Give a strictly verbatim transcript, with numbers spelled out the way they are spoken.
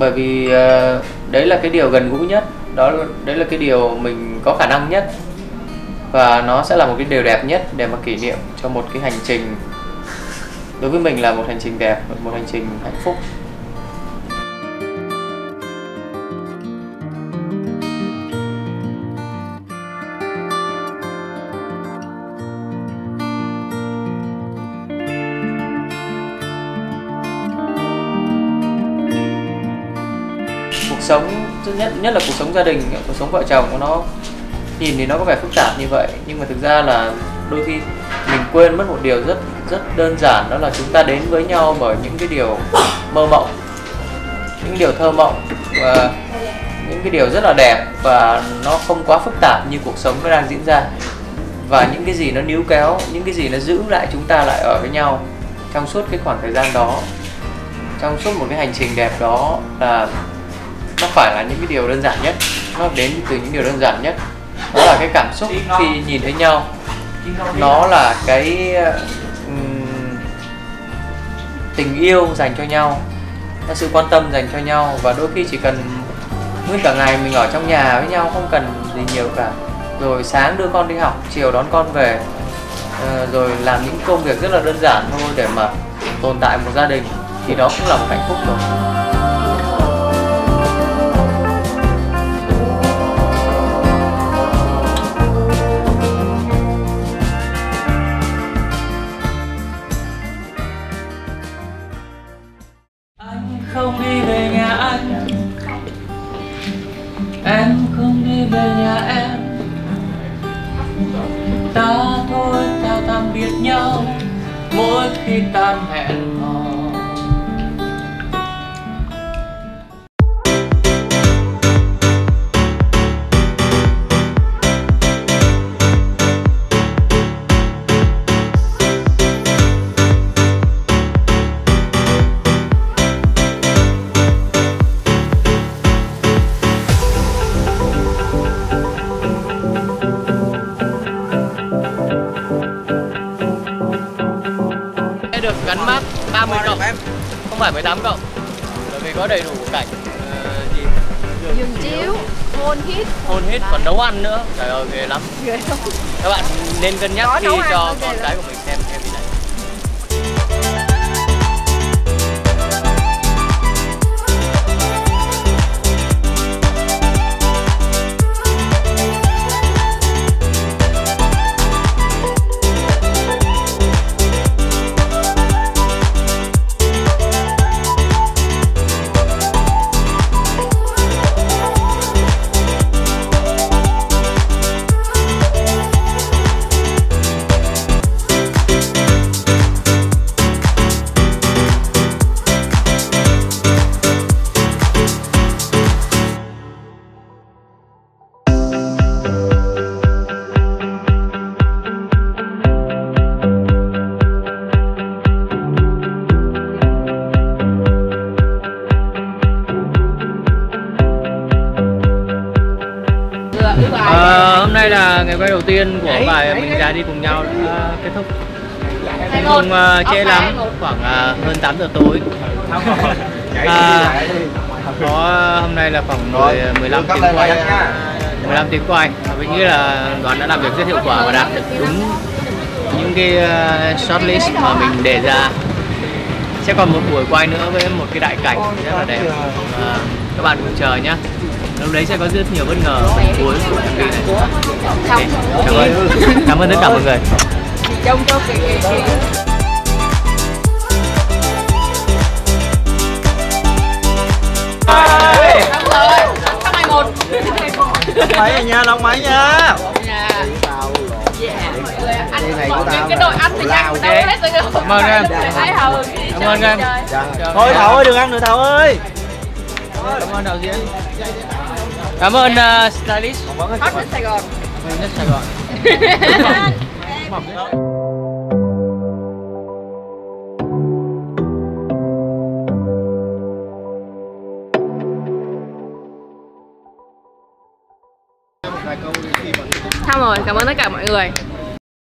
Bởi vì uh, đấy là cái điều gần gũi nhất, đó đấy là cái điều mình có khả năng nhất, và nó sẽ là một cái điều đẹp nhất để mà kỷ niệm cho một cái hành trình. Đối với mình là một hành trình đẹp, một hành trình hạnh phúc. Cuộc sống nhất nhất là cuộc sống gia đình, cuộc sống vợ chồng của nó nhìn thì nó có vẻ phức tạp như vậy, nhưng mà thực ra là đôi khi mình quên mất một điều rất rất đơn giản, đó là chúng ta đến với nhau bởi những cái điều mơ mộng, những điều thơ mộng và những cái điều rất là đẹp, và nó không quá phức tạp như cuộc sống nó đang diễn ra. Và những cái gì nó níu kéo, những cái gì nó giữ lại chúng ta lại ở với nhau trong suốt cái khoảng thời gian đó, trong suốt một cái hành trình đẹp đó, là nó phải là những cái điều đơn giản nhất, nó đến từ những điều đơn giản nhất. Đó là cái cảm xúc khi nhìn thấy nhau, nó là cái um, tình yêu dành cho nhau, là sự quan tâm dành cho nhau. Và đôi khi chỉ cần nguyên cả ngày mình ở trong nhà với nhau, không cần gì nhiều cả, rồi sáng đưa con đi học, chiều đón con về, uh, rồi làm những công việc rất là đơn giản thôi để mà tồn tại một gia đình, thì đó cũng là một hạnh phúc rồi. Không đi về nhà anh, em không đi về nhà em, ta thôi chào tạm biệt nhau mỗi khi tan hẹn hò. Được gắn mác ba mươi cộng, không phải mười tám cộng, bởi vì có đầy đủ cảnh uh, gì giường chiếu, hôn hít, hôn hít, còn nấu ăn nữa. Trời ơi, ghê lắm. Các bạn nên cân nhắc khi cho con cái của mình xem em đi này. À, hôm nay là ngày quay đầu tiên của bài Mình Già Đi Cùng Nhau đã kết thúc. Không uh, trễ lắm, khoảng uh, hơn tám giờ tối. À, có hôm nay là khoảng mười lăm tiếng quay, mười lăm tiếng quay. Mình nghĩ là đoàn đã làm việc rất hiệu quả và đạt được đúng những cái uh, shortlist mà mình đề ra. Sẽ còn một buổi quay nữa với một cái đại cảnh rất là đẹp. À, các bạn cùng chờ nhé. Lúc đấy sẽ có rất nhiều bất ngờ cuối của em vê này. Okay. Cảm ơn, cảm ơn tất cả mọi người. Trông cho kỹ kỹ. Năm mười một. Máy này nha, đóng máy nha. Anh này của tao. Cái đội anh thì nhanh đâu hết rồi. Cảm ơn em. Cảm ơn em. Thôi Thảo ơi, đừng ăn nữa Thảo ơi. Cảm ơn đạo diễn. Cảm ơn uh, stylist. Hot nhất Sài Gòn. Hot nhất Sài Gòn. Xong rồi, cảm ơn tất cả mọi người.